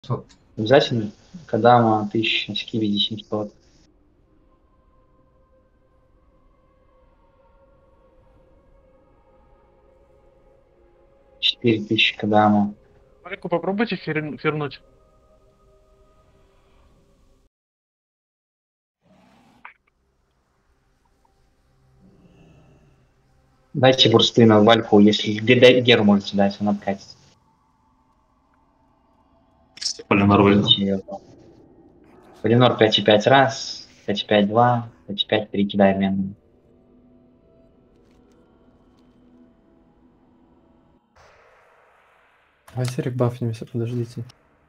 Обязательно? Кадама 1000, Скибиди 700. 4000 Кадама. Марику попробуйте фернуть. Дайте бурсты на Вальку, если Геру можете дать, он откатится. Полинор вылез. Полинор 5,5 раз, 5,5 2, 5,5 3 кидай обмен. Васерик бафнемся, подождите.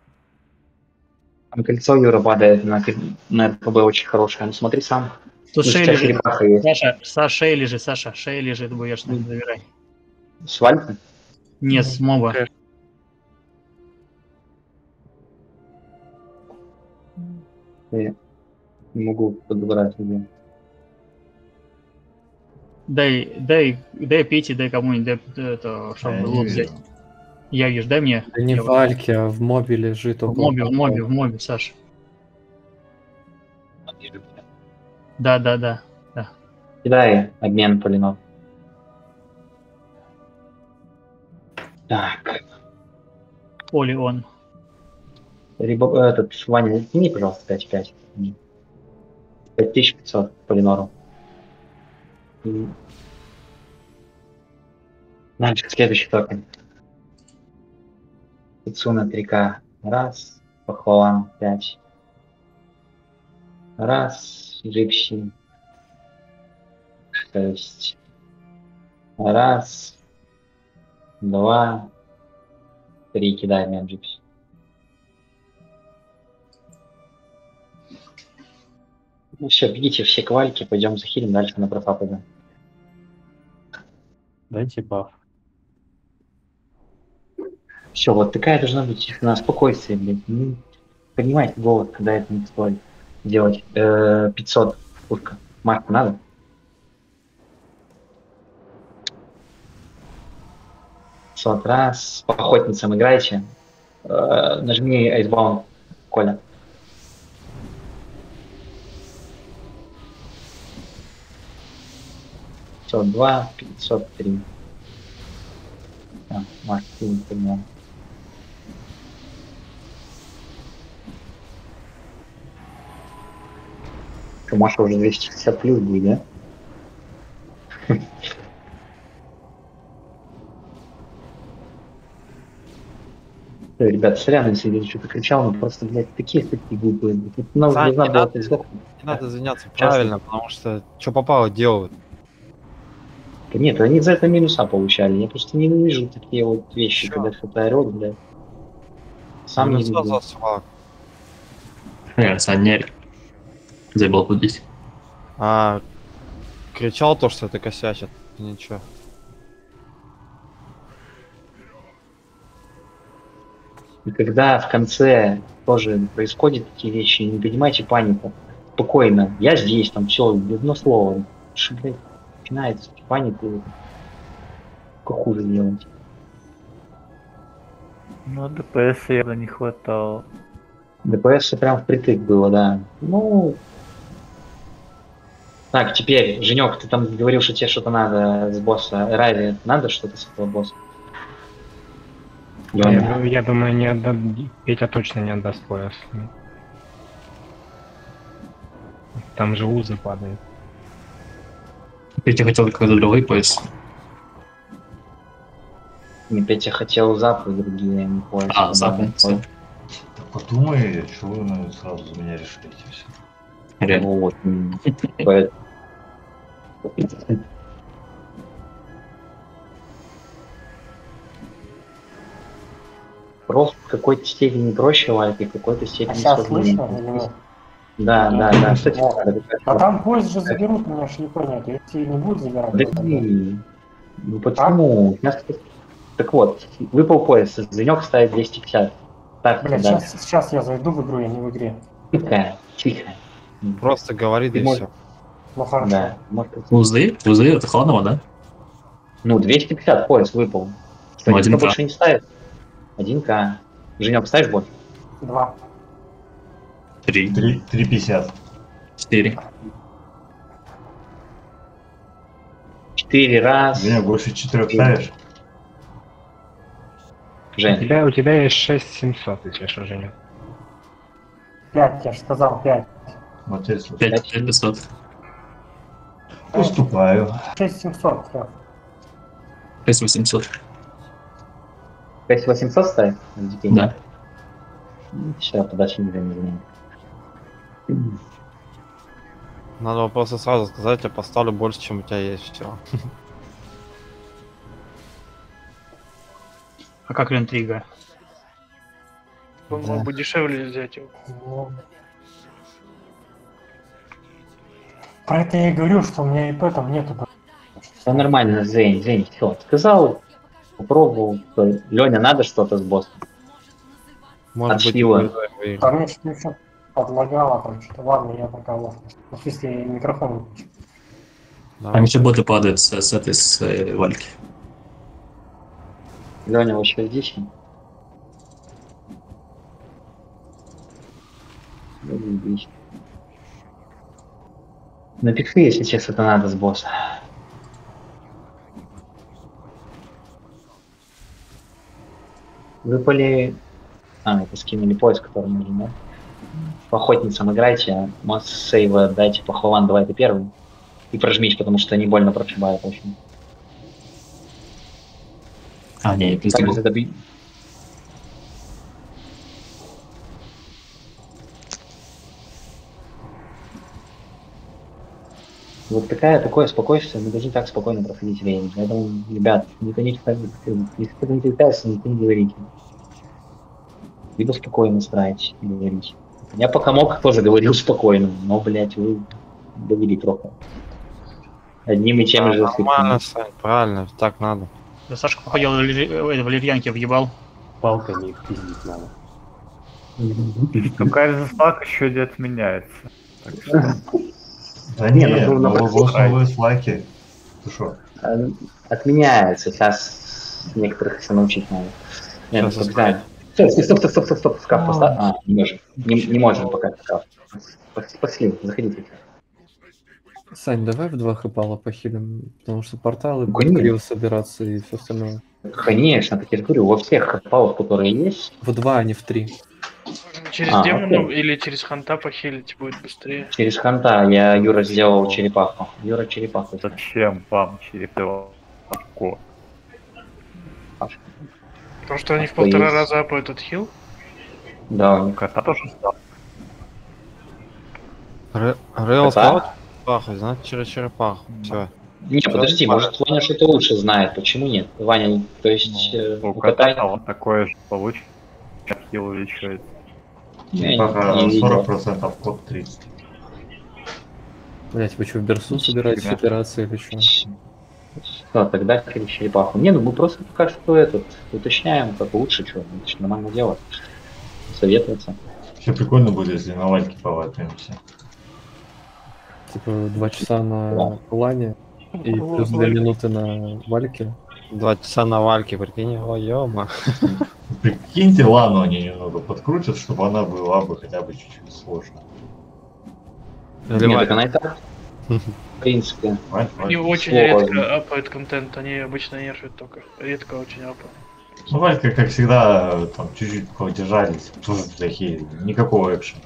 Там кольцо Юра падает на РПБ очень хорошее. Ну смотри сам. Тут Ну, шея сейчас лежит. черепаха есть. Шея лежит, Саша. Шея лежит, боешься, забирай. С Валька? Нет, с моба. Я не могу подобрать людей. Дай Пете, дай кому-нибудь, дай это, чтобы лут взять. Я вижу, дай мне. Да не в Вальке, а в мобе лежит. В мобе, Саша. Да. Кидай обмен полинов. Так. Оли он. Этот, Ваня, сними, пожалуйста, 5,5. 5500 полинору. Дальше, следующий токен. Ицуна 3К. Раз. Пахвалан 5. Раз. Джипси. 6. Раз. 2. 3. Кидай мне Джипси. Ну все, бегите все к Вальке, пойдем захилим, дальше на профа пойдем. Дайте баф. Все, вот такая должна быть тишина, спокойствие, блин. Ну, понимаете голод, когда это не стоит делать. 500 пушка. Марку надо? Раз. По охотницам играйте. Нажми Icebound, Коля. $502, 503. Маш, ты не понял. Что, Маша уже 260 плюс будет, да? Ребята, сорян, если я что-то кричал, но просто, блядь, такие глупые. Сань, не надо извиняться правильно, потому что что попало делают. Нет, они за это минуса получали. Я просто не вижу такие вот вещи, Чё? когда кто-то орёт, блядь. Сам не Минуса люблю. за свак. Саня заебал тут здесь. Кричал то, что это косячит. Ничего. И когда в конце тоже происходят такие вещи, не поднимайте панику. Спокойно. Я здесь, там все, одно слово. Что, блядь, начинается панику. Только хуже делать. Ну, ДПС явно не хватало. ДПС прям впритык было, да. Ну. Так, теперь, Женек, ты там говорил, что тебе что-то надо с босса. Рави, надо что-то с этого босса? Я думаю, не отдаст. Петя точно не отдаст пояс. Там же узы падают. Петя хотел какой-то другой пояс. Не, Петя хотел запы, другие не понял. Запы. Подумай, чего вы сразу за меня решите все. Реально. Вот. Просто в какой-то степени проще лайк и в какой-то степени Сейчас сложнее. слышно или нет? Да. Кстати, А там поезд же заберут, меня ж не понять. Если не будет забирать, да то не. Ну почему? Так вот, выпал пояс, Женек ставит 250. Так, Бля, да. сейчас я зайду в игру, я не в игре. Тихо. Просто говори, да и все. Ну хорошо. Да. Узы, это Хланова, да? Ну, 250 пояс выпал. Что, Ну, никто 1К. больше не ставит? 1К. Женек, ставишь больше? 2. 3, 3,50. 4. 4 раз. Женя, больше 4 ставишь? Жень. У тебя есть 6700, если что, Женя. 5, я же сказал, 5. Вот теперь слушай. 5500. Уступаю. 6700, все. 6800. 5800 ставить? Да. Все, подачи не заменяем. Надо просто сразу сказать, я поставлю больше, чем у тебя есть, все. А как интрига? Он мог бы дешевле взять его. Ну, про это я и говорю, что у меня и поэтому нету. Все нормально, Зень, все. Сказал, попробовал. Леня, надо что-то с боссом? Может быть, Отшила. Там мне что-то еще подлагало, там что-то, ладно, я пока лох. В смысле, микрофон выключу. Там еще боты падают с этой вальки. Леня вообще здесь? Напиши, если сейчас это надо с босса. Выпали... это скинули поиск, который нужен, да? По охотницам играйте, а мост сейва дайте пахлаван, давай ты первый. И прожмите, потому что не больно прошибает очень. Не, я забыл. Вот такое спокойствие, мы должны так спокойно проходить время. Поэтому, ребят, никто не если кто-то не терпится, никто не говорите. Либо спокойно старайтесь говорить. Я пока мог, тоже говорил спокойно, но, блядь, вы довели трохи. Одним и тем же. Нормально, Сань, правильно, так надо. Да Сашка, походил, валерьянки въебал. Палками их пиздить надо. Ну, каждый слаг еще не отменяется. Так что... Да Не, нет, ну, новые слайки. Ты шо? Отменяется. Сейчас некоторых все научить надо. Нет, Сейчас стоп. Шкаф поставь. Не можем. Не можем пока шкаф. Пошли, заходите. Сань, давай в 2 хэпала похилим, потому что порталы Ну, будут конечно. криво собираться и все остальное. Конечно, так я же говорю, во всех хэпалах, которые есть, В 2, а не в 3. Через демонов или через ханта похилить будет быстрее. через ханта Юра сделал черепаху. Юра черепаху. Зачем вам черепаху? Потому что они в 1,5 раза апают этот хил. Да, у них Кота тоже стал. Рейл Кота? сказал черепаху, значит через черепаху. Все. Не, подожди, может Ваня что-то лучше знает, почему нет? Ваня, то есть У у кота кота... вот такое же получится. Хил увеличивается. Я Пока не видел. 40%, код 30. Блять, вы что, в Берсу собираетесь операции или что? Что, тогда через черепаху. Не, ну мы просто пока что уточняем, как лучше, что, это ж нормально делать. Советоваться. Все прикольно будет, если на вальке поватаемся. Типа 2 часа на плане и плюс 2 минуты на вальке. 2 часа на вальке, прикинь, о, ёма. Прикиньте, Лану они немного подкрутят, чтобы она была бы хотя бы чуть-чуть сложная. Нет, так она и так. В принципе. Они очень Сложно. редко апают контент, они обычно нерфят только. Редко очень апают. Ну, валька, как всегда, там чуть-чуть подержались. Тоже такие, никакого экшена.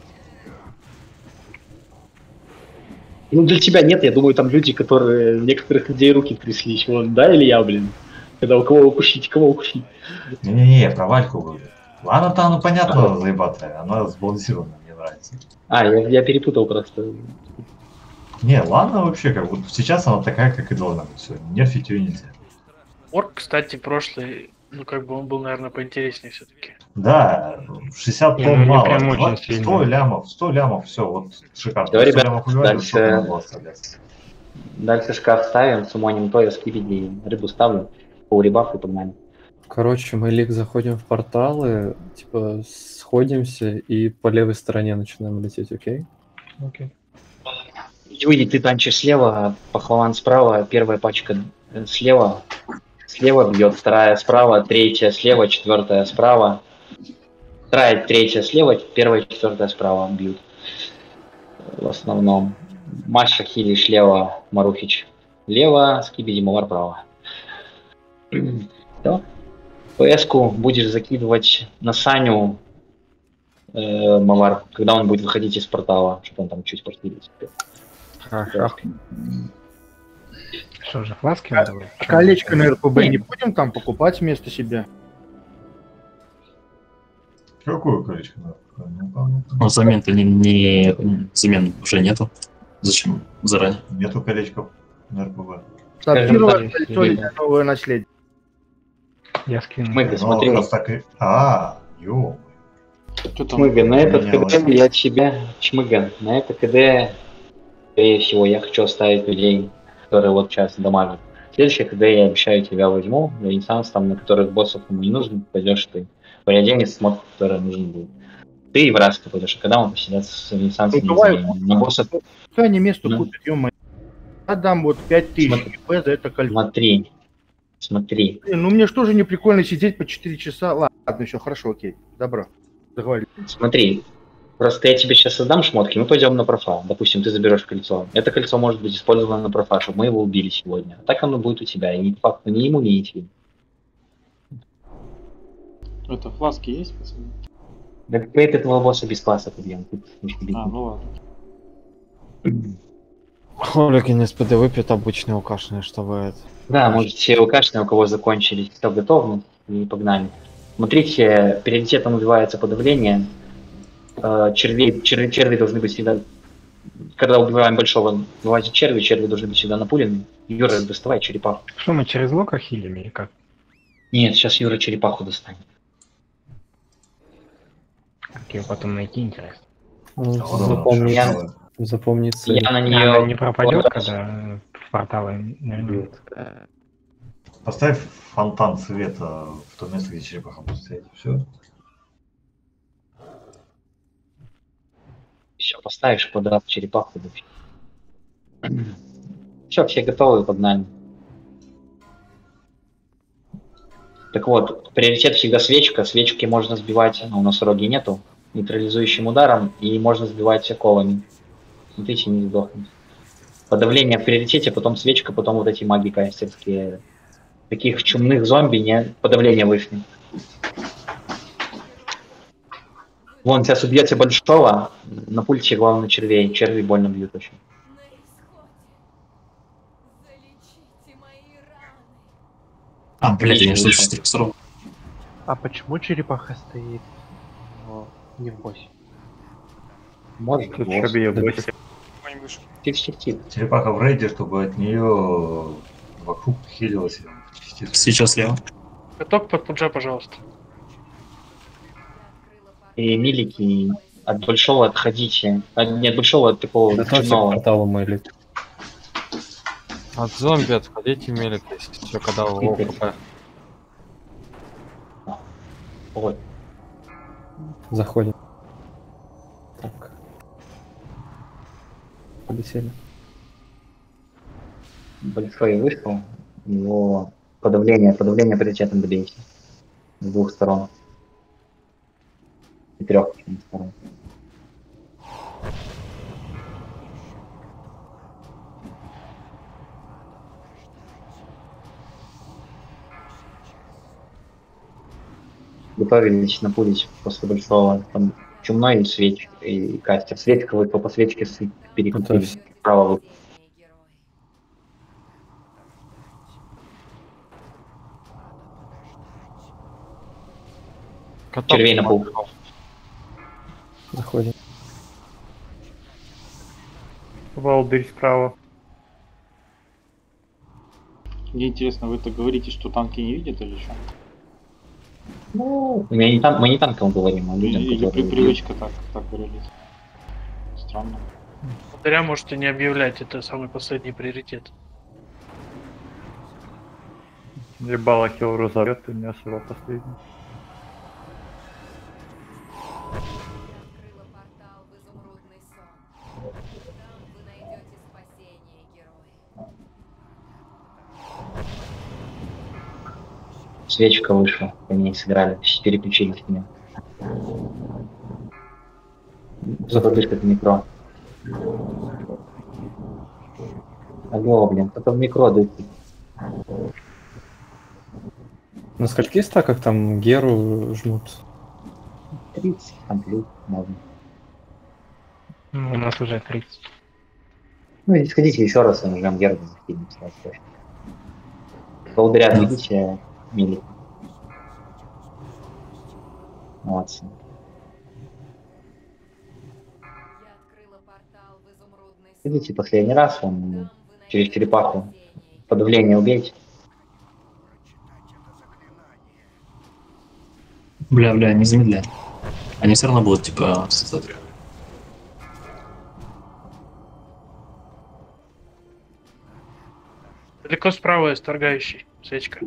Ну для тебя нет, я думаю, там люди, которые некоторых людей руки тряслись. Вон, да, или я, блин? Когда у кого укусить, кого укусить. Не-не-не, я про вальку говорю. Лана-то, ну понятно, заебатая, она сбалансированная, мне нравится. Я перепутал просто. Не, Лана вообще, как вот сейчас она такая, как и должна быть. Все, нерфить ее нельзя. Орк, кстати, прошлый, ну как бы он был, наверное, поинтереснее все-таки. Да, 60 Не, тонн ну, не мало, прям очень 20, 100 сильно. 100 лямов, все, вот шикарно. Давай, 100 ребят, лямов убивали, дальше- сколько надо было оставлять. Дальше шкаф ставим, сумоним то, я скипиди, рыбу ставлю, полрибаф и погнали. Короче, мы лик заходим в порталы, типа сходимся и по левой стороне начинаем лететь, окей? Юрий, ты танчишь слева, пахлаван справа, первая пачка слева. Слева бьет, вторая справа, третья слева, четвертая справа. вторая, третья слева, первая, четвертая справа бьют. В основном. Маша Хилиш лево, Марухич лево, Скибиди Мавар право. Все. ПС-ку будешь закидывать на Саню, Мавар, когда он будет выходить из портала, чтобы он там чуть пошевелился. Хорошо. Что же, фласки надо брать? Колечко на РПБ не будем там покупать вместо себя? Какое колечко? Ну, замен-то не... Замен уже нету. Зачем заранее? Нету колечков на РПВ. Сапфировое кольцо или новое наследие? Я скину. Мыга, смотри. Ё. Чмыга, на этот КД я тебя... Чмыга, на это КД, скорее всего, я хочу оставить людей, которые вот сейчас дамажат. Следующее КД я обещаю тебя возьму, ренессанс, там, на которых боссов ему не нужен, пойдешь ты. Переоденешь смотр, который нужен будет. Ты и в раз пойдешь, а когда он посидят с ренессансом, на боссов... Пускай они место купят, ё-моё. Отдам вот 5000 КП за это кольцо. Смотри. Блин, ну мне что же не прикольно сидеть по 4 часа? Ладно, еще хорошо, окей. Добро. Договорились. Смотри. Просто я тебе сейчас отдам шмотки, мы пойдем на профа. Допустим, ты заберешь кольцо. Это кольцо может быть использовано на профа, чтобы мы его убили сегодня. А так оно будет у тебя. И по факту ни ему, ни тебе. Это фласки есть, пацаны? Да мы этого босса без класса убьем. Ну ладно. Холик из СПД выпьет обычный укашенный, чтобы это... Да, может все укашные, у кого закончились, кто готов, и погнали. Смотрите, приоритетом убивается подавление. Черви должны быть всегда... Когда убиваем большого, убивайте черви должны быть всегда напулены. Юра, доставай черепаху. Что, мы через лока хилим или как? Нет, сейчас Юра черепаху достанет. Как ее потом найти, интересно. Запомни цель. Я на нее... Она не пропадет, когда в порталы нырнет. Поставь фонтан света в то место, где черепаха будет стоять. Все. Все, поставишь квадрат черепаху. Все, все готовы, погнали. Так вот, приоритет всегда свечка. Свечки можно сбивать, у нас роги нету, нейтрализующим ударом, и можно сбивать оковами. Смотрите, не сдохнуть. Подавление в приоритете, потом свечка, потом вот эти маги кайстерские. Таких чумных зомби, не подавление вышли. Вон, сейчас убьете большого, на пульте главное червей. Черви больно бьют очень. Блядь, я не слышу стриксров. А почему черепаха стоит не в боссе? Может, тут чтобы ее боссе. Черепаха в рейде, чтобы от нее вокруг хилилась. Сейчас слева. Каток под пуджа, пожалуйста. И милики от большого отходите. Не от большого, от такого чумного. От зомби отходите, мелик, если все, когда в ОКП. Вот. Заходим. Так. Полетели. Большой вышел. Его подавление приоритетом добейте. С двух сторон. И трех сторон. Готовились напулить после большого там чумной и свеч, и кастер. Свечка вы по свечке перекрутили. Справа вы. Червей на пол. Заходим. Валдырь справа. Мне интересно, вы так говорите, что танки не видят или что? Ну, мы не танком говорим, а людям, или которые... привычка так говорить. Странно. Зря можете не объявлять, это самый последний приоритет. Ебало хилру зовет, и меня его последний. Свечка вышла, по ней сыграли, переключились с нее. Заходишь как микро. Алло, блин, кто-то в микро дает. На скольки стаках там Геру жмут? 30, комплект, можно. Ну, у нас уже 30. Ну, и сходите еще раз, и нажмем Геру, закинем сразу. Полберят, видите, мили. Молодцы. Идите последний раз, он через черепаху. Подавление убейте. Бля, не замедляй. Они все равно будут, типа, смотри. Далеко справа исторгающий. Свечка.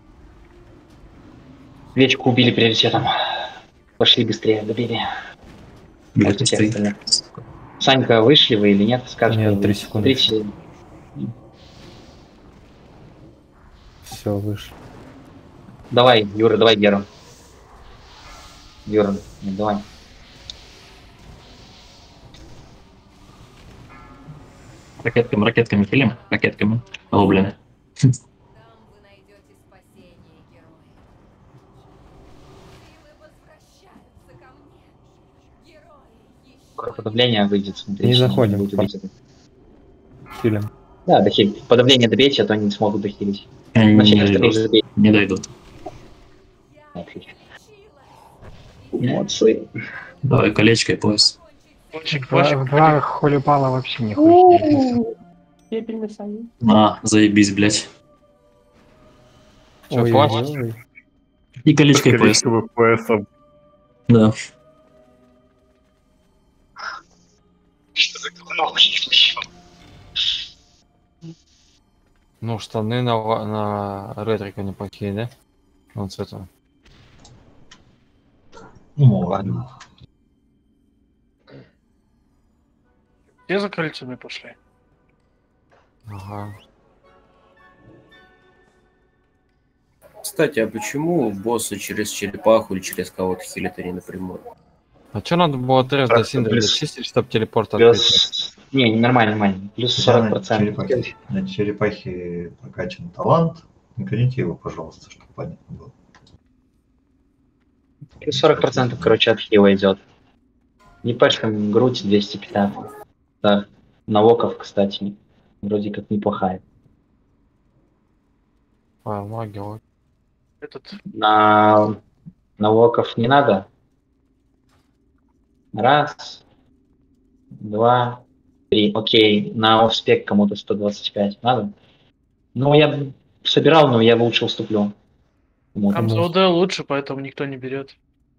Свечку убили приоритетом. Пошли быстрее, добили. Блядь, быстрее. Санька, вышли вы или нет? Скажите. Нет, 3 секунды. 3 секунды. Все, вышли. Давай, Юра, давай Геру. Юра, давай. Ракетками пилим? Ракетками. О, блин. Скоро подавление выйдет, смотри. Не заходим. Хилим. Да, дохиль. Подавление добейте, а то они не смогут дохилить. Не дойдут. Отлично. Молодцы. Давай колечко и пояс. Два холюбала вообще не хочет. Заебись, блядь. Что, плачешь? И колечко и пояс. поясом. Да. Что за говно еще? Ну, штаны на ретрика неплохие, да? Вот с этого. Ну, ладно. Все за кольцами пошли. Ага. Кстати, а почему боссы через черепаху или через кого-то хилят, а не напрямую? А что надо было тест до Синдра чистить, чтобы телепорт открыть? Не, нормально. Плюс 40%. На черепахе прокачан талант. Наконите его, пожалуйста, чтобы понятно было. Плюс 40%, короче, от хила идет. Не пачкам грудь 250. Так, навоков, кстати, вроде как неплохая. А, магия. Этот. На навоков не надо. Раз, два, три. Окей, на офспек кому-то 125 надо. Ну, я собирал, но я лучше уступлю. Там за ОД лучше, поэтому никто не берет.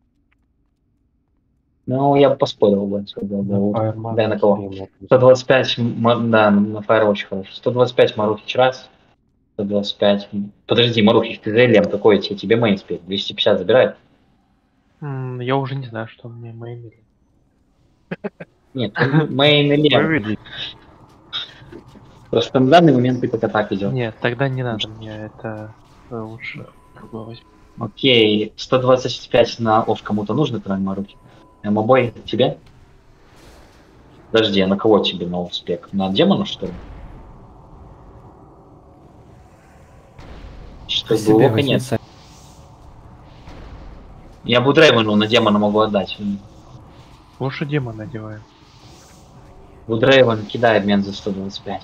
Ну, я бы поспорил бы. Да, на кого? 125, да, на Fire очень хорошо. 125 Марухич раз. 125. Подожди, Марухич, ты зелем какой тебе мейн спеть? 250 забирает? Я уже не знаю, что мне мейн или... Нет, мейн или... Просто на данный момент ты пока так идет. Нет, тогда не надо, мне это лучше другое возьму. Окей, 125 на офф кому-то нужно, кроме Марухи? Мобой тебе? Подожди, а на кого тебе на офф-спек? На демона, что ли? Что глубоко нет. Я бы Дрейвену на демона могу отдать. Лучше демона надеваем. Дрейвен кидай обмен за 125.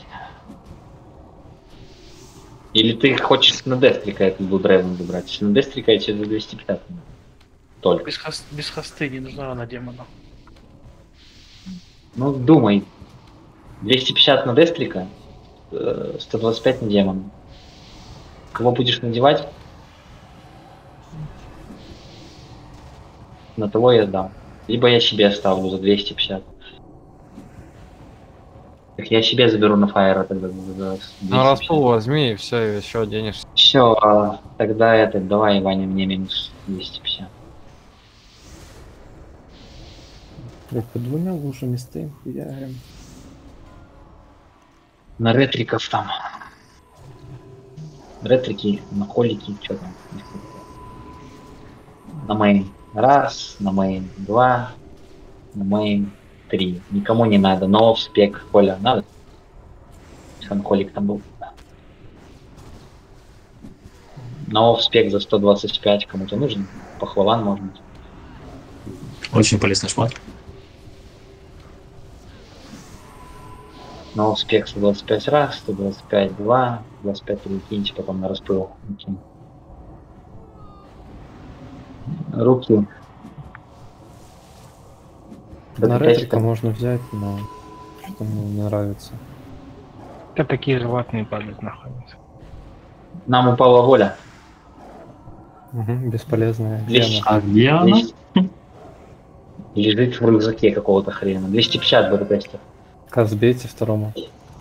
Или ты хочешь на Дестрика этот Дрейвен выбрать? Если на Дестрика я тебе за 250. Только. Без хосты не нужна на демона. Ну, думай. 250 на Дестрика, 125 на демона. Кого будешь надевать? На того я дам. Либо я себе оставлю за 250. Так я себе заберу на Фаера тогда за 250. Ну, распул возьми и все, еще денешься. Все, тогда это, давай, Ваня, мне минус 250. Под двумя лучшими стоим, хуярим. На ретриков там. Ретрики, на холики, что там. На мейн. Раз, на мейн. Два, на мейн. 3. Никому не надо. Но в спек Коля надо. Санколик там был. Но в спек за 125 кому-то нужен. Пахлаван может быть. Очень полезный шмат. Но в спек 125 раз, 125 2, 25 3 киньте, потом на распыл. Руки. На ретрика можно взять, но что мне не нравится. Это такие животные падают находятся. Нам упала воля. Угу, бесполезная. А где она? Лежит в рюкзаке какого-то хрена. 250 бета-тестер. Казбейте второму.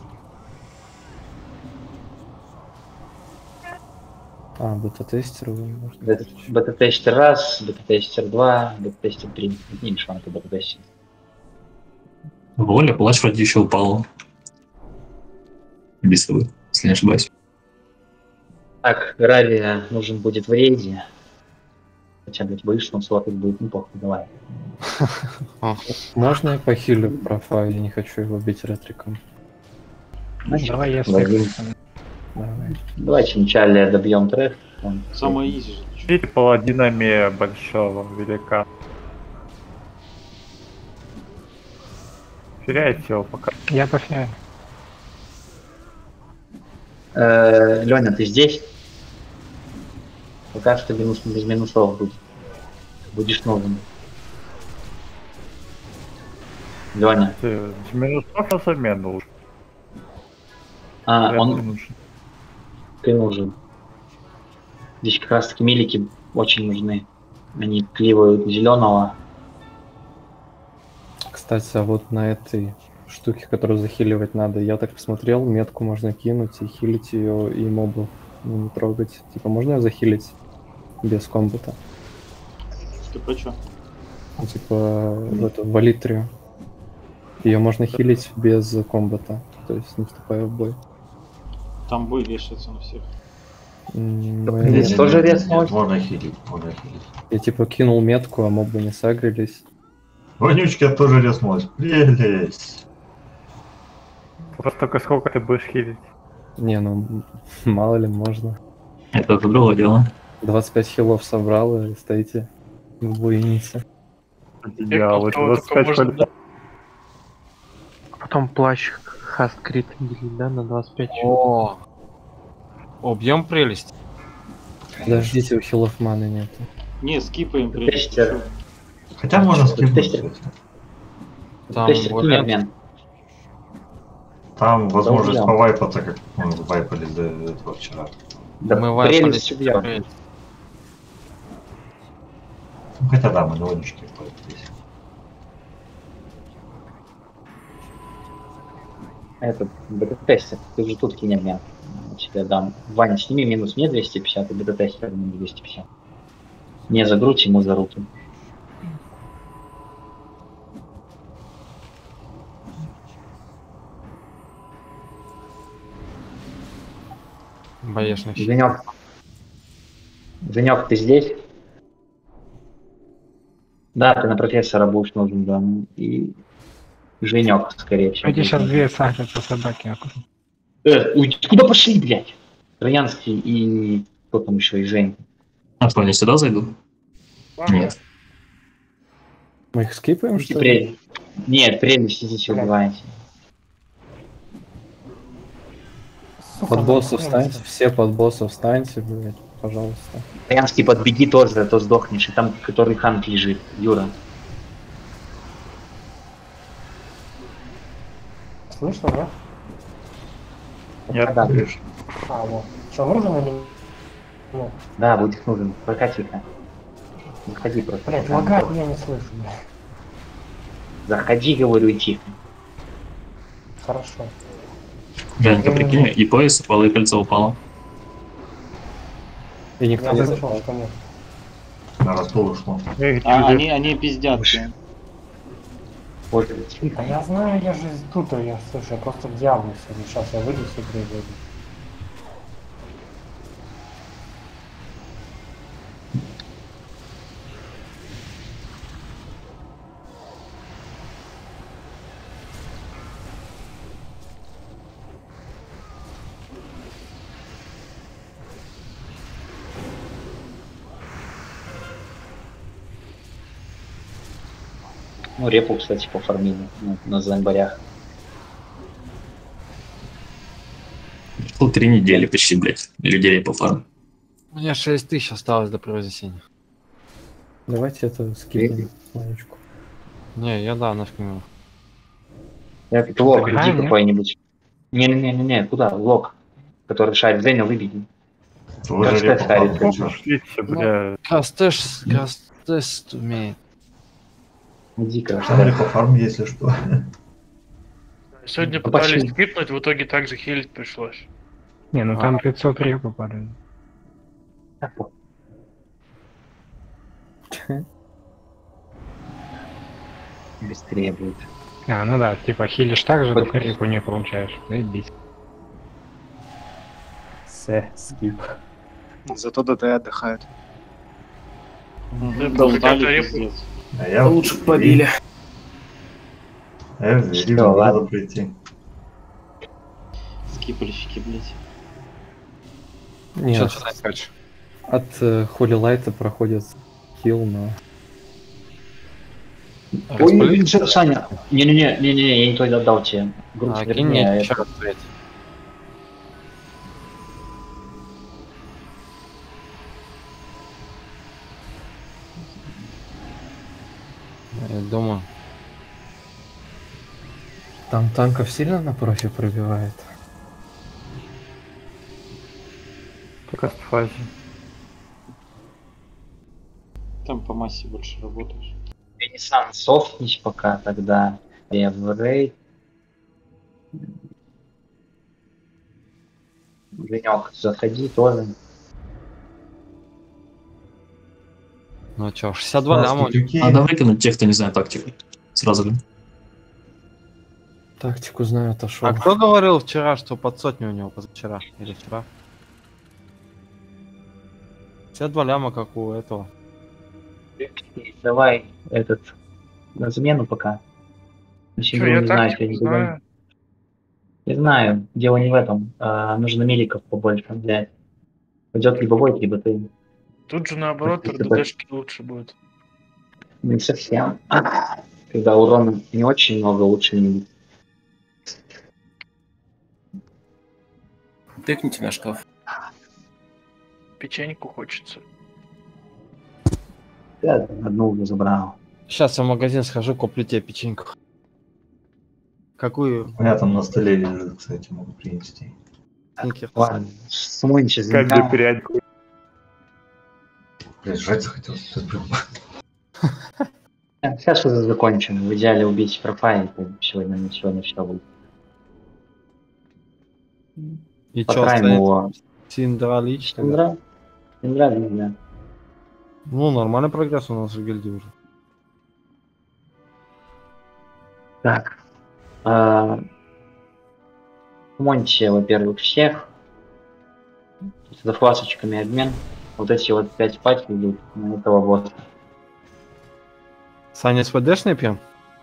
А, бета-тестер. Бета-тестер раз, бета-тестер 2, бета-тестер 3. Не шанка бета-тестер. Воля, плащ вроде еще упал. Бесовый, если не ошибаюсь. Так, Гравия нужен будет в рейде. Хотя, блядь, боюсь, что он слотать будет неплохо. Давай. Можно я похилю профа? Я не хочу его бить ретриком. Давай я Давайте вначале добьем треф. Самое изи же. Видите паладинами большого велика. Теряйте его пока. Я пофигаю. Леня, ты здесь? Пока что минус без минусов будет. Будешь нужен. Леня. Без минусов на замену. А, он... Ты нужен. Здесь как раз таки милики очень нужны. Они кливают зеленого. Кстати, а вот на этой штуке, которую захиливать надо, я так посмотрел, метку можно кинуть и хилить ее, и мобов не трогать. Типа, можно ее захилить без комбата? Ты про чё? Ну, типа, в эту валитрию. Ее можно хилить без комбата, то есть не вступая в бой. Там бой вешается на всех. Здесь тоже резнулось? Можно хилить, можно хилить. Я типа кинул метку, а мобы не сагрились. Вонючка тоже резнулась. Прелесть. Просто только сколько ты будешь хилить? Не, ну, мало ли можно. Это другое дело. 25 хилов собрал и стоите в буйнице. Я вот 25 Потом плащ хасткрит делить, да, на 25. О, объем прелесть. Подождите, у хилов маны нету. Не, скипаем прелесть. Хотя можно скипнуть. Там вариант. Там возможность повайпаться, как мы вайпались до этого вчера. Да, мы вайпались. Хотя да, мы на вонючке вайпались. Этот бета-тестер, ты же тут кинь меня. Тебе дам. Ваня, сними минус мне 250 и бета-тестер минус 250. Не за грудь, ему за руки. Боешный. Женек. Женек, ты здесь? Да, ты на профессора будешь нужен, да. И Женек, скорее всего. Эти сейчас две сахарятся собаки. Уйди, куда пошли, блядь? Троянский и кто там еще, и Жень. А что, они сюда зайдут? Нет. Мы их скипаем, что ли? Нет, прелесть здесь убиваете. Под боссов встаньте, все под боссов встаньте, блядь, пожалуйста. Троянский, подбеги тоже, а то сдохнешь. И там, который хант лежит, Юра. Слышно, да? Нет, да, А, вот. Что, нужен или нет? Да, будет нужен. Прокати-ка. Заходи просто. Блять, лагает, я не слышу, блядь. Заходи, говорю, и тихо. Хорошо. Женька, прикинь, и пояс упал, и кольцо упало. И никто не слышал, что нет. На распол ушло. Они пиздят. Вот. А я знаю, я же тут, я слышу, я просто в дьяволе сижу. Сейчас я выйду с игры, выйду. Ну, репу, кстати, пофармили на зомбарях. Прошло 3 недели почти, блядь, людей по фарму. У меня 6000 осталось до превознесения. Давайте это скипнем маленечку. Не, я да, нафиг не. Я тут лог, Добегаем, иди нет? какой-нибудь. Не, куда? Лог, который шарит. Зеня, выбеги. Уже Кастет репу шарит. фармить хочешь? Пошлите, бля. Крастэст умеет. Иди, Там красавчик. репу фарм, если что. Сегодня Ну, пытались почти. скипнуть, в итоге так же хилить пришлось. Не, ну там 500 репу падает. Быстрее будет. А, ну да, типа хилишь так же, Хоть- только репу не получаешь. Заебись. Скип. Зато ДТ отдыхает. Да, хотя Дали, репу- пиздец. А я Лучше б побили. А я в двери Что, надо ладно. прийти. Скипальщики, блядь. Нет, Что ты хочешь? от Холи Лайта проходит хил на... Ой, Саня. Не, я не то отдал тебе. Грудь, А, вернее, кинь мне это- сейчас ответь. Я думаю. Там танков сильно на профи пробивает? Только в фазе. Там по массе больше работаешь. Ренессанс софтнись пока тогда. Я в рейд. Женек, заходи тоже. Ну чё, 62 ляма. Надо выкинуть тех, кто не знает тактику. Сразу же. Тактику знаю, отошел. А кто говорил вчера, что под сотню у него позавчера? Или вчера? 52 ляма, как у этого. Давай этот на замену пока. На Чё, синдром я не знаю, тактику что я не знаю. знаю. Не знаю, дело не в этом. Нужно медиков побольше взять. Пойдет либо Войт, либо ты. Тут же наоборот, Если РДДшки лучше будет. Не совсем. Когда урона не очень много, лучше не бить. Тыкните на шкаф. Печеньку хочется. Я одну уже забрал. Сейчас я в магазин схожу, куплю тебе печеньку. Какую? У меня там на столе лежит, кстати, могу принести. Сникерс. Ладно, сумонь сейчас Как звонка. переодеть. Блядь, жрать захотелось. Сейчас уже закончим. В идеале убить профайл. Сегодня все будет. И чё, Потраем его. останется? Синдралич? Синдра? Синдра, да. Ну, нормальный прогресс у нас в гильдии уже. Так. Монте, во-первых, всех. За фласочками обмен. Вот эти вот 5 пачек идут на этого босса. Саня, СПДшный пьем?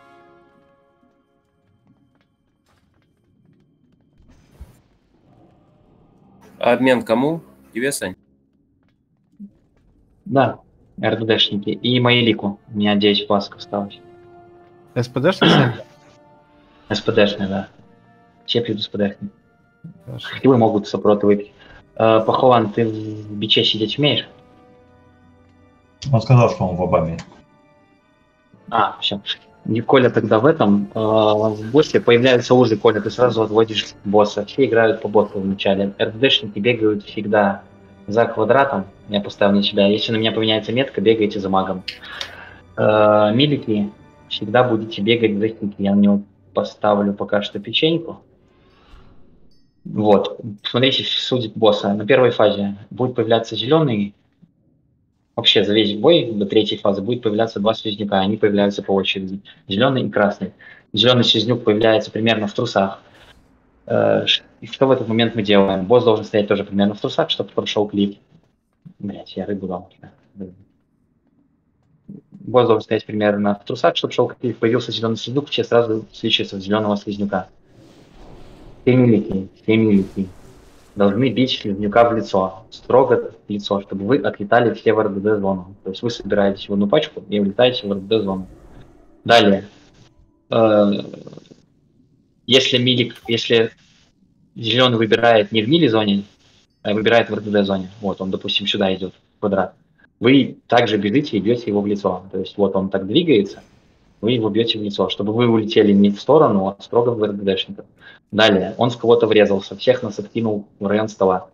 А обмен кому? Тебе, Сань? Да, РДДшники. И Маэлику. У меня 9 фласок осталось. СПДшный, Сань? СПДшные, да. Все пьют СПДшные. Хорошо. И вы могут сопроты выпить. Пахован, ты в биче сидеть умеешь? Он сказал, что он в Обаме. Все. И Коля тогда в этом, в боссе появляется узы, Коля, ты сразу отводишь босса. Все играют по боссу в начале. РДДшники бегают всегда за квадратом. Я поставил на себя. Если на меня поменяется метка, бегаете за магом. Милики всегда будете бегать за хики. Я на него поставлю пока что печеньку. Вот. Смотрите, судит босса. На первой фазе будет появляться зеленый. Вообще за весь бой до третьей фазы будет появляться 2 слизняка, они появляются по очереди. Зеленый и красный. Зеленый слизнюк появляется примерно в трусах. И что в этот момент мы делаем? Босс должен стоять тоже примерно в трусах, чтобы прошел клип. Блять, я рыбу дал. Босс должен стоять примерно в трусах, чтобы шел клип. Появился зеленый слизнюк, все сразу свечиваются в зеленого слизнюка. Все милики должны бить слизнюка в лицо, строго в лицо, чтобы вы отлетали все в РДД-зону. То есть вы собираетесь в одну пачку и улетаете в РДД-зону. Далее. Если зеленый выбирает не в мили-зоне, а выбирает в РДД-зоне, вот он, допустим, сюда идет, в квадрат, вы также бежите и бьете его в лицо. То есть вот он так двигается, вы его бьете в лицо, чтобы вы улетели не в сторону, а строго в РДДшника. Далее, он в кого-то врезался, всех нас откинул в район стола.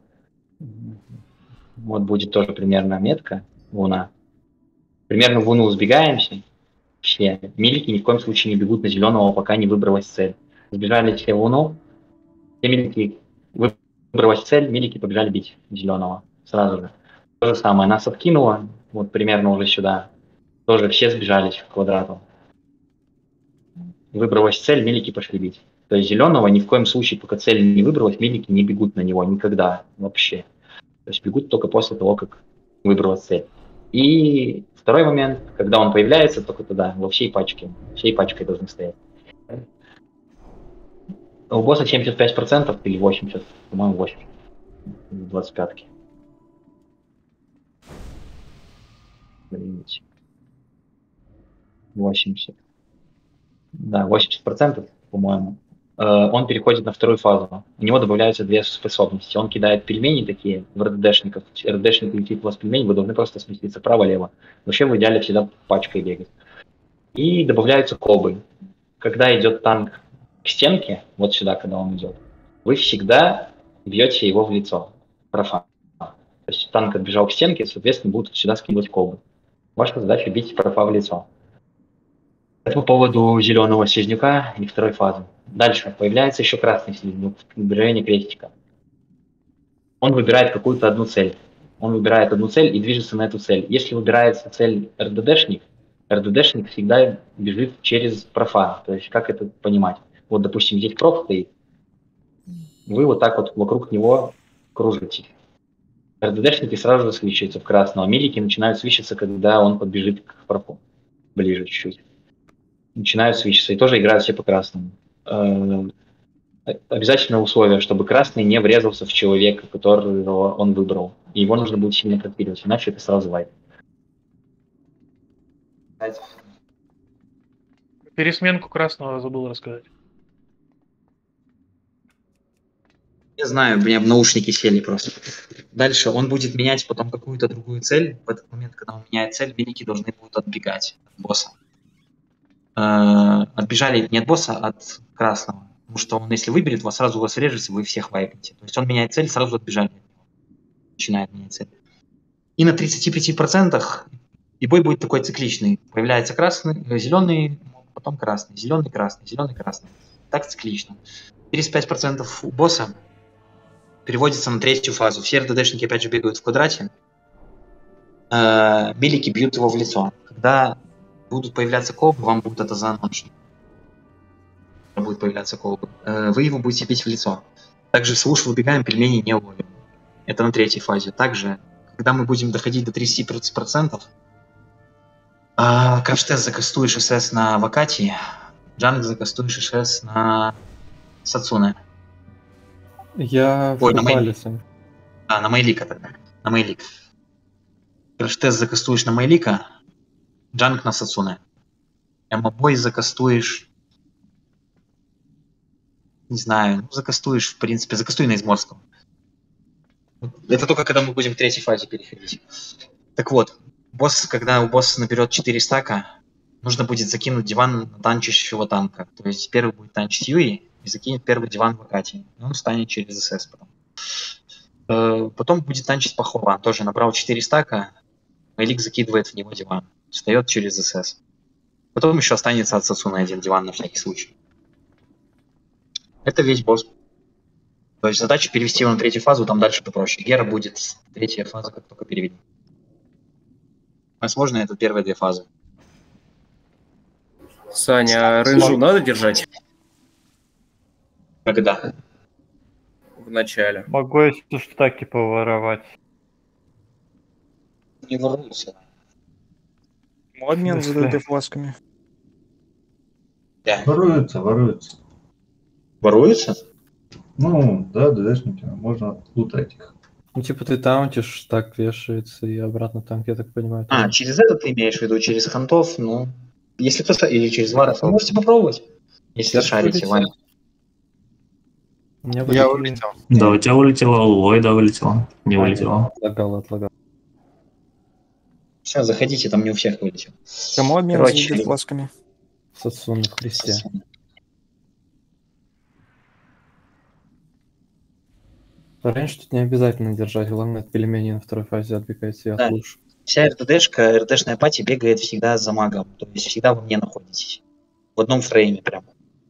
Вот будет тоже примерно метка, луна. Примерно в луну сбегаемся, все. Милики ни в коем случае не бегут на зеленого, пока не выбралась цель. Сбежали все в луну, все милики выбралась цель, милики побежали бить зеленого сразу же. То же самое, нас откинуло, вот примерно уже сюда. Тоже все сбежались в квадрату. Выбралась цель, милики пошли бить. То есть зеленого ни в коем случае, пока цель не выбралась, милики не бегут на него никогда вообще. То есть бегут только после того, как выбралась цель. И второй момент, когда он появляется, только тогда, во всей пачкой должны стоять. У босса 75% или 80%, по-моему, 80%. 25-ки. 80. Да, 80%, по-моему. Он переходит на вторую фазу. У него добавляются две способности. Он кидает пельмени такие в РДДшников. РДДшник летит у вас пельмени, вы должны просто сместиться вправо-лево. Вообще в идеале всегда пачкой бегать. И добавляются колбы. Когда идет танк к стенке, вот сюда, когда он идет, вы всегда бьете его в лицо. Профан. То есть танк отбежал к стенке, соответственно, будут сюда скидывать колбы. Ваша задача бить профа в лицо. Это по поводу зеленого слизнюка и второй фазы. Дальше появляется еще красный слизнюк в движении крестика. Он выбирает какую-то одну цель. Он выбирает одну цель и движется на эту цель. Если выбирается цель РДДшник, РДДшник всегда бежит через профа. То есть как это понимать? Вот, допустим, здесь проф стоит. Вы вот так вот вокруг него кружите. РДДшники сразу же свищаются в красного. Милики начинают свищаться, когда он подбежит к профу. Ближе чуть-чуть. Начинают свищаться и тоже играют все по красному. Обязательно условие, чтобы красный не врезался в человека, которого он выбрал. И его нужно будет сильно пропиливать, иначе это сразу вайп. Пересменку красного забыл рассказать. Я знаю, у меня в наушники сели просто. Дальше он будет менять потом какую-то другую цель. В этот момент, когда он меняет цель, милики должны будут отбегать от босса. Отбежали не от босса, а от красного. Потому что он, если выберет, вас сразу вас режется, вы всех вайпнете. То есть он меняет цель, сразу отбежали. Начинает менять цель. И на 35%, и бой будет такой цикличный. Появляется красный, зеленый, потом красный, зеленый, красный, зеленый, красный. Так циклично. 35% у босса переводится на третью фазу. Все РДДшники опять же бегают в квадрате. Милики бьют его в лицо. Когда будут появляться колбы, вам будет это за ночь. Будет появляться колбы. Вы его будете бить в лицо. Также с луж выбегаем, пельмени не ловим. Это на третьей фазе. Также, когда мы будем доходить до 30%, Каштес закастуешь СС на Вакати, Джанг закастуешь СС на Сацуне. Я в на Мейлика. На Мейлика тогда. На Мейлика. Каштес закастуешь на Мейлика, Джанг на Сацуне. Эмобой закастуешь... Не знаю, закастуешь, в принципе, закастуй на Изморском. Это только когда мы будем к третьей фазе переходить. Так вот, когда у босса наберет 4 стака, нужно будет закинуть диван на танчащего танка. То есть первый будет танчить Юи и закинет первый диван в Акати. Он встанет через СС потом. Потом будет танчить Пахова. Тоже набрал 4 стака, Мейлик закидывает в него диван. Встает через СС. Потом еще останется от Сацуна один диван на всякий случай. Это весь босс. То есть задача перевести его на третью фазу, там дальше попроще. Гера будет третья фаза, как только переведем. Возможно, это первые 2 фазы. Саня, а рейнджу надо держать? Когда? В начале. Могу, если что, таки поворовать. Не воруется. Обмен за фласками. Да. Воруются. Воруется? Ну, да, ДДшники, можно лутать их. Ну, типа ты таунтишь, так вешается и обратно танк, я так понимаю. Через это ты имеешь в виду, через хантов, ну, Если кто-то, или через 2 раза, вы можете попробовать, если Я шарите, вылетел. Ваня. У меня Я вылетело. улетел. Да, у тебя вылетело, у Ллойда вылетело. Не вылетело. Отлагал. Все, заходите, там не у всех вылетел. Кому обмен Короче, за фласками? Сосуны в кресте. Раньше тут не обязательно держать, главное от пельменей на второй фазе отбегайте от Да. луж. Вся РДДшка, РДшная пати бегает всегда за магом, то есть всегда вы мне находитесь. В одном фрейме прям.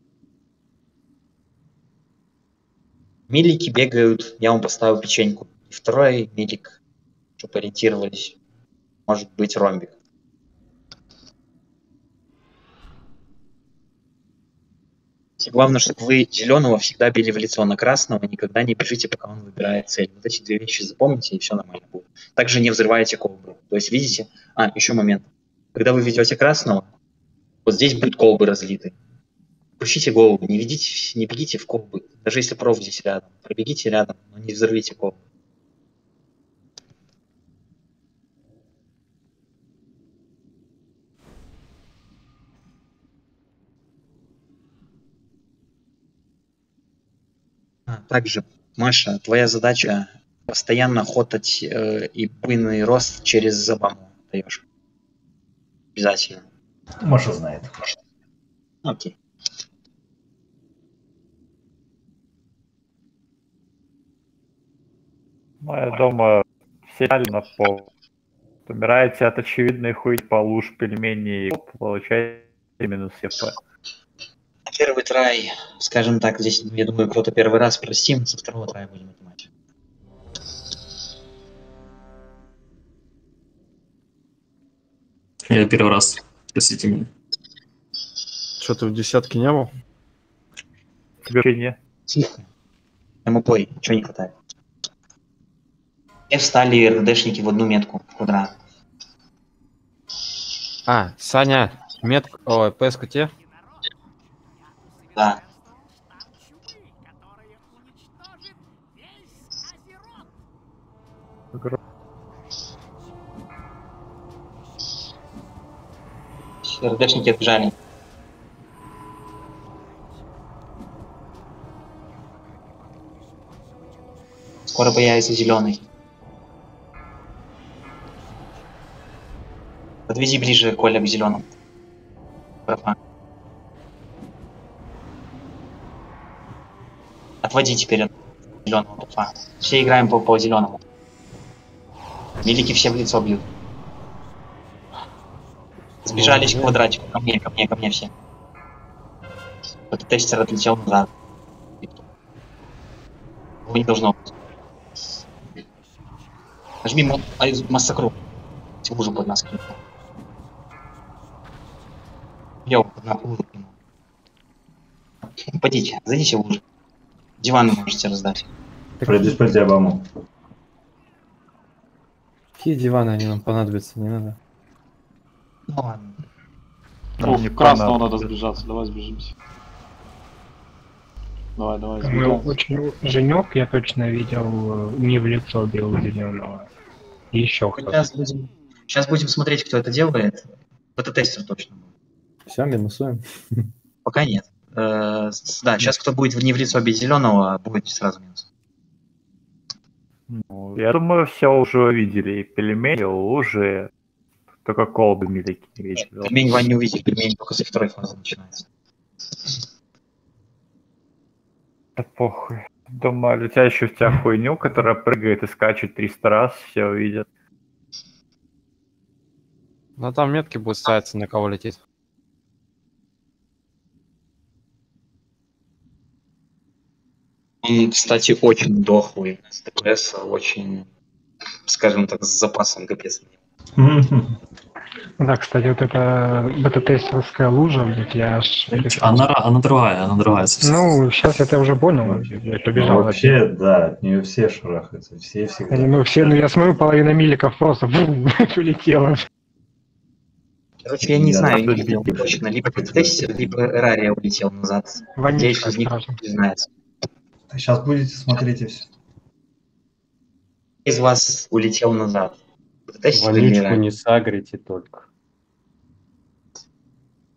Милики бегают, я вам поставил печеньку. И второй милик, чтобы ориентировались, может быть ромбик. Главное, чтобы вы зеленого всегда били в лицо, на красного никогда не бежите, пока он выбирает цель. Вот эти 2 вещи запомните, и все нормально будет. Также не взрывайте колбы. То есть, видите? Еще момент. Когда вы ведете красного, вот здесь будут колбы разлиты. Пущите голову, не бегите в колбы. Даже если проф здесь рядом. Пробегите рядом, но не взорвите колбы. Также, Маша, твоя задача постоянно хотать и буйный рост через забаму даешь. Обязательно. Маша знает. Окей. Ну, я думаю, все реально по... Умираете от очевидной хуй по луж, пельменей, получаете минус ЕП. Первый трай, скажем так, здесь, я думаю, кто-то первый раз простим, со второго трая будем отнимать. Я первый раз. Простите меня. Что ты в десятке не был? Тебе не. Тихо. МП, чего не хватает? Все встали РДшники в одну метку, в квадрат. Саня, метку... Ой, ПСК те? Да. РДшники отбежали. Скоро появится зеленый. Подвези ближе, Коля, к зеленому. Отводи теперь от зеленого папа. Все играем по зеленому. Велики все в лицо бьют. Сбежались к квадратику. Ко мне все. Этот тестер отлетел назад. Его не должно быть. Нажми массакру. Лужу под нас кинул. Я его под нас лужу кинул. Пойдите, зайдите в лужу. Диваны можете раздать. Предиспольте обаму. Какие диваны они нам понадобятся, не надо. Ну ладно. В красного надо сбежаться, давай сбежимся. Давай, Мы сбегаем. очень... Женек я точно видел, не в лицо бил зеленого. Еще кто-то. Сейчас будем смотреть, кто это делает. Это тестер точно. Все, минусуем. Пока нет. Да, сейчас кто будет не в лицо бить зеленого, будет сразу минус. Ну, я думаю, все уже увидели. И пельмени, лужи, только колбы милики не видели. Пельмень Вань не увидит, пельмень только со второй фазы начинается. Да похуй. Думаю, летящую в тебя хуйню, которая прыгает и скачет 300 раз, все увидят. Ну там метки будут ставиться, на кого лететь. Он, кстати, очень дохлый. С ДПС очень, скажем так, с запасом капец. Да, кстати, вот это бета-тестерская лужа, блядь, я аж... Она другая совсем. Ну, сейчас я это уже понял, я побежал. Ну, вообще, да, от нее все шарахаются, все всегда. Ну, все, ну я смотрю, половина миликов просто улетела. Короче, я не знаю, точно, либо тестер, либо Эрария улетел назад. Надеюсь, из них не знает. Сейчас будете смотреть и все. Из вас улетел назад. Тестер или Вонючку Эрария? не сагрите только.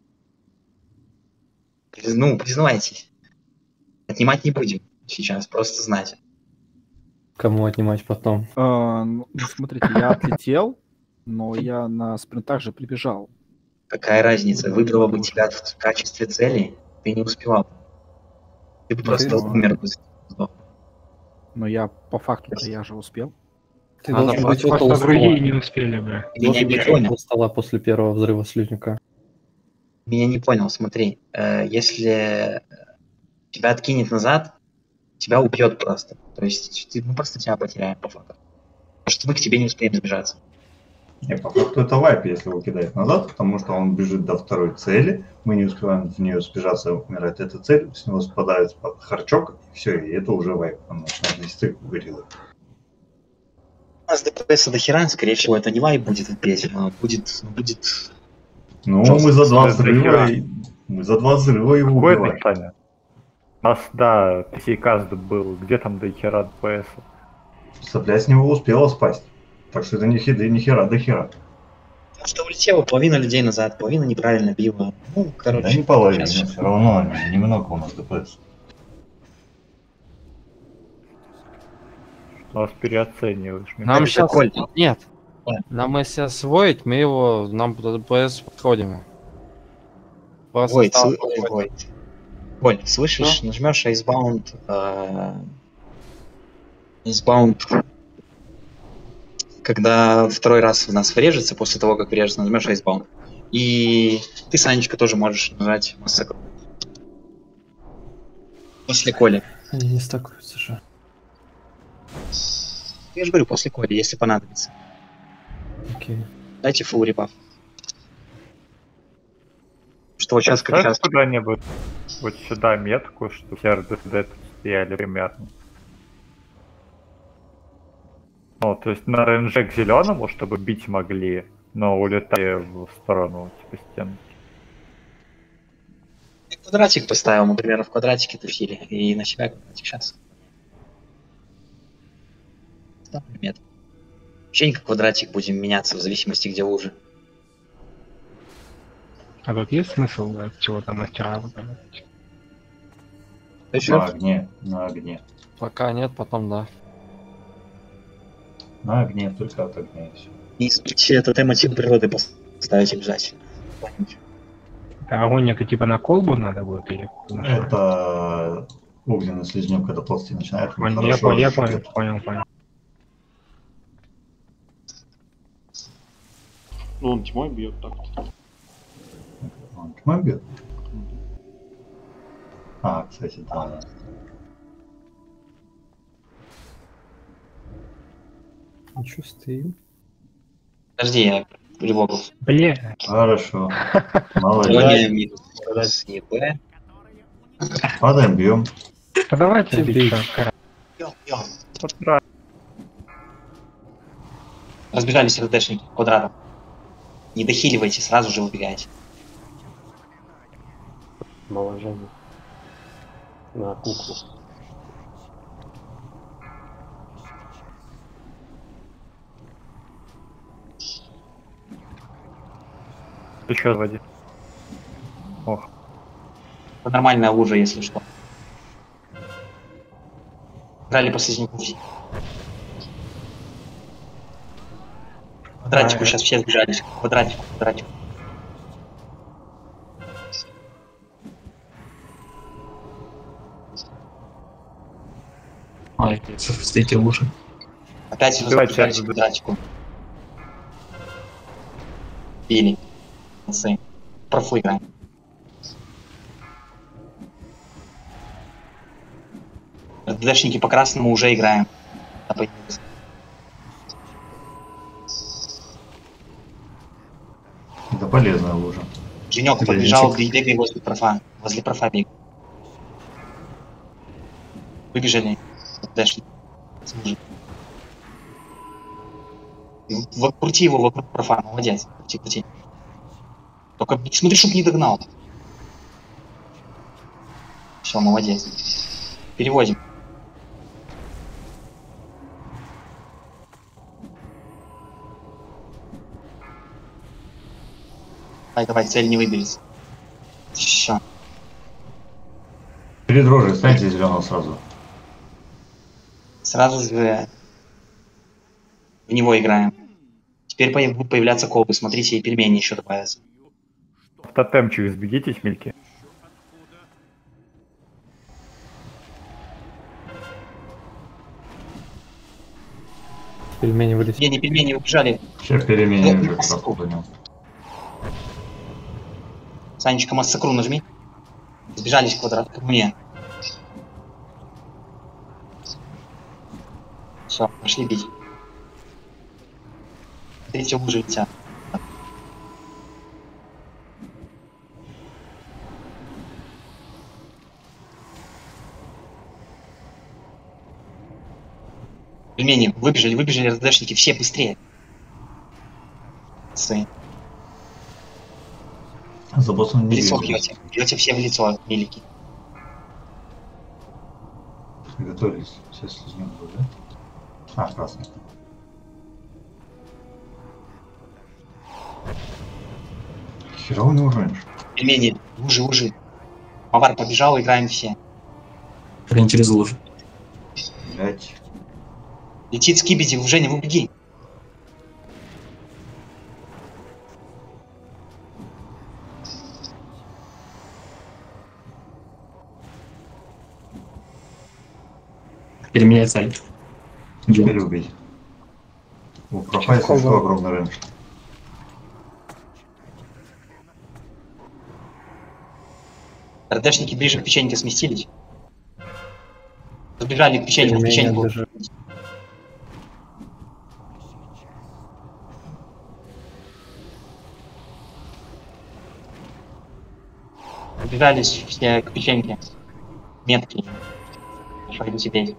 Ну, признавайтесь. Отнимать не будем сейчас, просто знать. Кому отнимать потом? Ну, смотрите, я отлетел, но я на спринтах же прибежал. Какая разница? Выбрала бы тебя в качестве цели, ты не успевал. Ты бы просто умер бы. Но я по факту-то я же успел. Ты Надо должен быть просто около другие стола. не успели бы. Меня не Около понял. стола после первого взрыва слизняка. Меня не понял, смотри. Если тебя откинет назад, тебя убьет просто. То есть мы просто тебя потеряем по факту. Потому что мы к тебе не успеем сбежаться. Не, по факту это вайп, если его кидает назад, потому что он бежит до второй цели, мы не успеваем в нее сбежаться, умирает эта цель, с него спадает харчок, и все, и это уже вайп, потому что надо стык гориллы. У нас ДПС до хера, скорее всего, это не вайп будет опять, а будет... Ну, Жестко. мы за 2 взрыва, Дохера. мы за 2 взрыва его Какое убиваем. дыхание? У нас, да, сейкаст был. Где там до хера ДПС? Сопля с него успела спасть. Так что это ни хера до хера. Потому что улетела половина людей назад, половина неправильно била. Ну, короче. Да не половина, сейчас- все равно немного у нас ДПС. У нас переоцениваешь. мне Нам кажется. сейчас... Коль. Нет. Коль. Нам если освоить, мы его... Нам по ДПС подходим. Просто Ой, стало- Коль, слышишь, нажмешь Icebound, Icebound, когда второй раз в нас врежется, после того, как врежется, нажмешь Icebound. И ты, Санечка, тоже можешь нажать Massacre. После Коли. Они не стакуются же. Я же говорю, после Коли, если понадобится. Окей. Дайте фулл ребаф. Что вот сейчас как Поставь раз... куда-нибудь вот сюда метку, что все РДД тут стояли примерно. Ну, то есть на РНЖ к зеленому, чтобы бить могли, но улетая в сторону типа стенки. Квадратик поставил, мы примерно в квадратике тусили, и на себя квадратик сейчас. Ставлю метку. Вообще как квадратик будем меняться в зависимости, где лужи. А тут есть смысл чего-то мастера выбирать? На огне, на огне. Пока нет, потом да. На огне, только от огня и все. И исключите это мотив природы поставить обязательно. Помните. А огонь это типа на колбу надо будет или? Это огненный слизнек, когда ползти начинает. он Я хорошо понял. Ну, он тьмой бьет так. Он тьмой бьет? А, кстати, да. Ничего, стоим. Подожди, я ревогл. Бля. Хорошо. Колония Молодец. минус ЕБ. Падаем, бьем. А давайте бить. Разбежались РДшники квадратом. Не дохиливайте, сразу же выбегаете. Наложение на куклу. Еще води. Ох. Это нормальная лужа, если что. Брали по слизняку. Квадратику сейчас все сбежались. Квадратику. Ай, стоите лучше. Опять сбежались к квадратику. Били. Молодцы. Профу играем. РДшники по красному уже играем. Это полезная лужа. Женек побежал, бегай возле профа. Возле профа бегай. Выбежали. РДшники. Крути его вокруг профа, молодец. Крути. Только смотри, чтоб не догнал. Все, молодец. Переводим. Давай, цель не выберется. Все. Перед рожей станьте зеленого сразу. Сразу же в него играем. Теперь будут появляться колбы. Смотрите, и пельмени еще добавятся. В тотемчик сбегите, хмельки. Пельмени вылез. Пельмени убежали. Сейчас переменим уже просто понял. Санечка, массакру нажми. Сбежались квадрат к мне. Все, пошли бить. Смотрите, лужи летят. Пельмени, выбежали РДшники, все быстрее. За боссом не лицо видно. бьете все в лицо, милики. Готовились. Сейчас слезнем будет, да? А, красный. Херово не уронишь. Пельмени, лужи. Мавар побежал, играем все. Хрен через лужу. Блять. Летит скибиди, Женя, убеги. Переменяй цель. Теперь убить. У профайса что огромный рейндж. РДшники ближе к печеньке сместились. Забежали к печеньку. Забежались все к печеньке. Метки. Пойду теперь.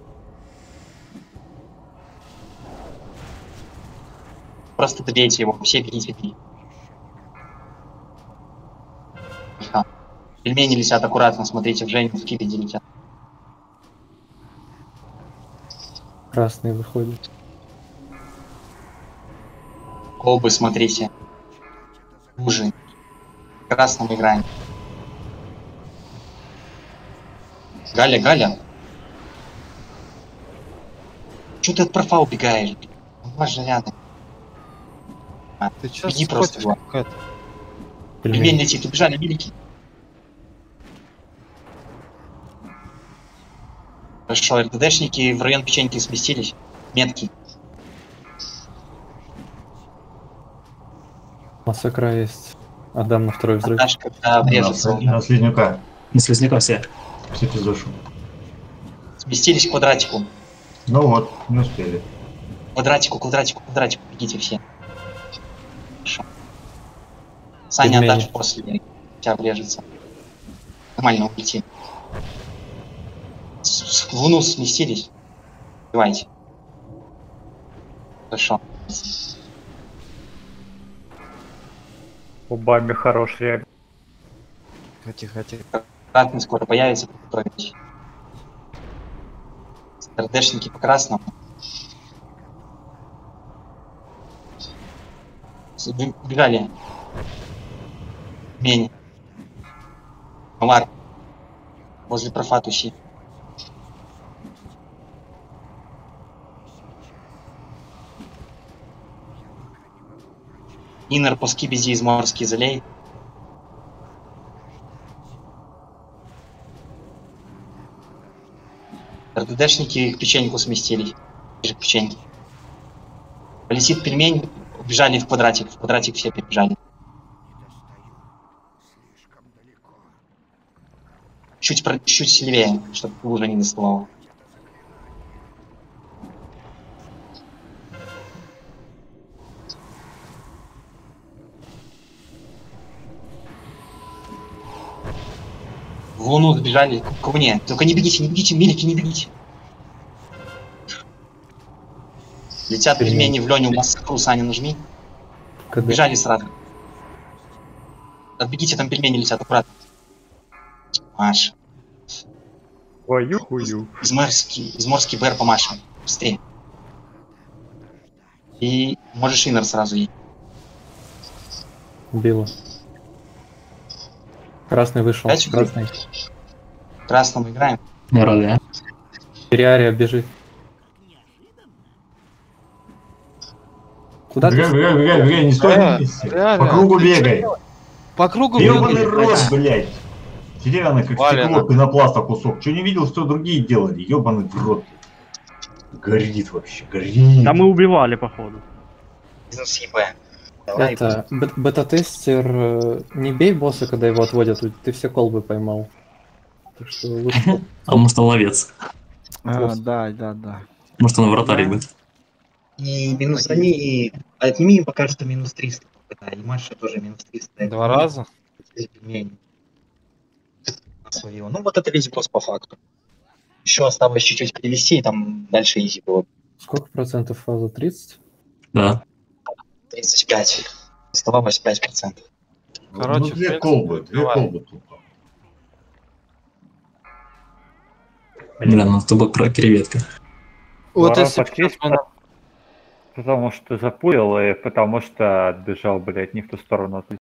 Просто добейте его, все бегите. Пельмени летят аккуратно, смотрите, в Женю, в кибиди летят. Красный выходит. Колбы, смотрите. Лужи. Красным играем. Галя. Чё ты от профа убегаешь? Он же рядом. Ты чё беги просто. какая-то? Пельмень летит, убежали, великий. Хорошо, РДДшники в район печеньки сместились. Метки. Массакра есть. Отдам на второй взрыв. Когда врежется. На слизняка. На слизняка все. Все пиздошу. Сместились к квадратику. Ну вот, не успели. Квадратику, бегите все. Хорошо. Саня, Пельмени. отдашь после. Тебя врежется. Нормально, улети. В луну сместились. Давайте. Хорошо. У Бамби хорош реально. Тихо. Красный скоро появится, подготовить. РДшники по красному. Убегали. Мень. Мамар. Возле профа тусит. Иннер по скибиди из морский залей. РДДшники к печеньку сместились. Ближе к печеньке. Полетит пельмень, убежали в квадратик. В квадратик все перебежали. Чуть сильнее, чтобы лужа не доставала. В луну сбежали к луне. Только не бегите, милики, не бегите. Летят пельмени в Леню, массакру, Саня, нажми. Бежали сразу. Отбегите, там пельмени летят, аккуратно. Маш. Твою хую. Изморский БР по Маше. Быстрее. И можешь иннер сразу ей. Убило. Красный вышел. Дальше Красный. Красным играем. Да. Периария бежит. Куда ты? Бегай, не стой на месте. По кругу бегай. По кругу Ёбаный бегай. рот, блядь. Деревянный, как стекло, пенопласта кусок. Че не видел, что другие делали? Ёбаный в рот. Горит вообще, горит. Да мы убивали, походу. Минус ЕБ. Это, бета-тестер, не бей босса, когда его отводят, ты все колбы поймал. Так что лучше... А может он ловец. Да. Может он вратарь будет. И минус они... Отними им пока что минус 300. Да, и Маша тоже минус 300. 2 раза? Пельмени. На своего. Ну вот это весь босс по факту. Еще осталось чуть-чуть перевести, и там дальше изи было. Сколько процентов фаза? 30? Да. 35. Оставалось 5%. Короче, ну, две колбы тут. Бля, ну тупо про креветка. Вот Ворон если почти потому что запулил и потому что отбежал, блядь, не в ту сторону.